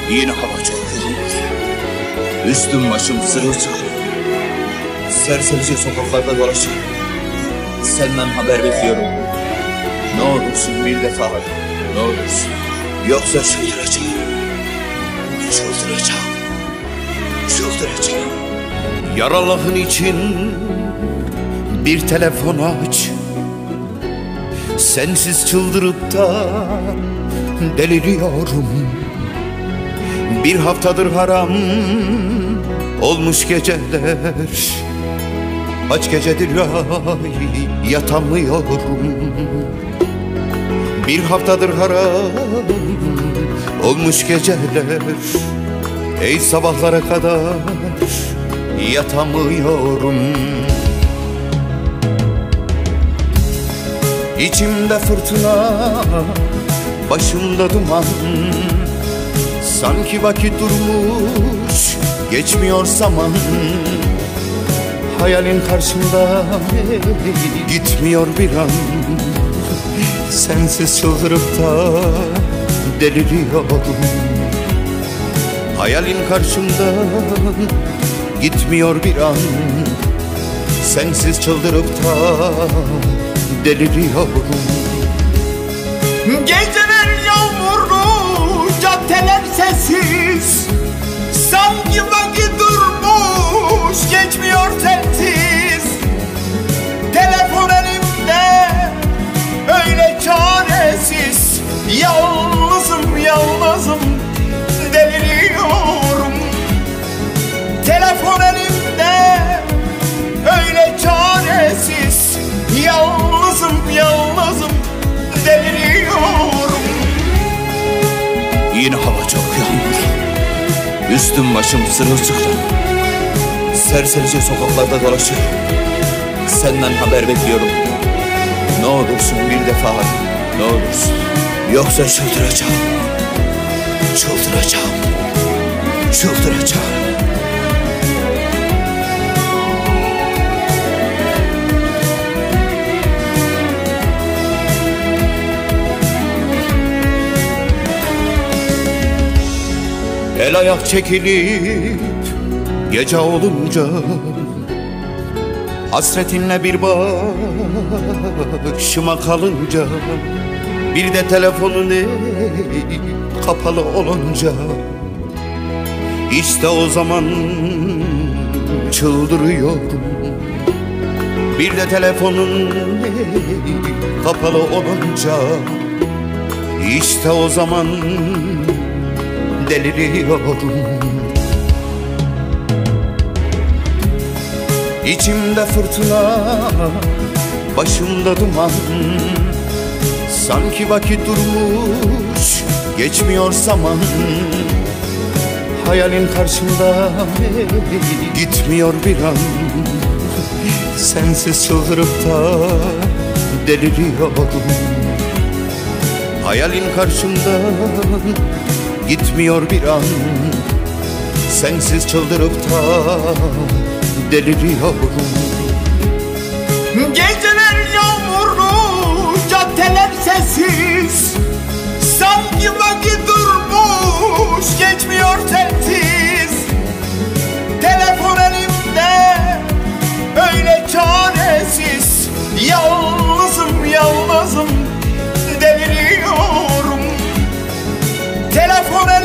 Yine hava çok yağmur. Üstüm başım sırılsıklam. Serserice sokaklarda dolaşıyorum. Senden haber bekliyorum. Ne olursun bir defa ara. Ne olursun. Yoksa çıldıracağım. Çıldıracağım. Çıldıracağım. Yaralığın için bir telefon aç. Sensiz çıldırıp da deliriyorum. Bir haftadır haram olmuş geceler. Kaç gecedir yatamıyorum. Bir haftadır haram olmuş geceler. Ey sabahlara kadar yatamıyorum. İçimde fırtına, başımda duman. Sanki vakit durmuş, geçmiyor zaman. Hayalin karşımda gitmiyor bir an. Sensiz çıldırıp da deliriyorum. Hayalin karşımda gitmiyor bir an. Sensiz çıldırıp da deliriyorum. Geceler yağmurlu, caddeler sessiz. Sanki vakit durmuş, geçmiyor sensiz. Telefon elimde, öyle çaresiz. Yalnızım, yalnızım, deliriyorum. Telefon elimde, öyle çaresiz. Yalnızım, yalnızım, deliriyorum. Yine hava çok yağmur. Üstüm başım sırılsıklam. Serserice sokaklarda dolaşıyorum. Senden haber bekliyorum. Ne olursun bir defa ara. Ne olursun. Yoksa çıldıracağım. Çıldıracağım. Çıldıracağım. El ayak çekilip gece olunca, hasretinle bir başıma kalınca, bir de telefonun kapalı olunca, işte o zaman çıldırıyorum. Bir de telefonun kapalı olunca, işte o zaman deliriyorum. İçimde fırtına, başımda duman. Sanki vakit durmuş, geçmiyor zaman. Hayalin karşımda gitmiyor bir an. Sensiz çıldırıp da deliriyorum. Hayalin karşımda gitmiyor bir an. Sensiz çıldırıp da deliriyorum. Geceler yağmurlu, caddeler sessiz. Sanki vakit durmuş, geçmiyor sensiz. Telefon elimde, öyle çaresiz. Yalnızım, yalnızım, deliriyorum. Telefon elimde,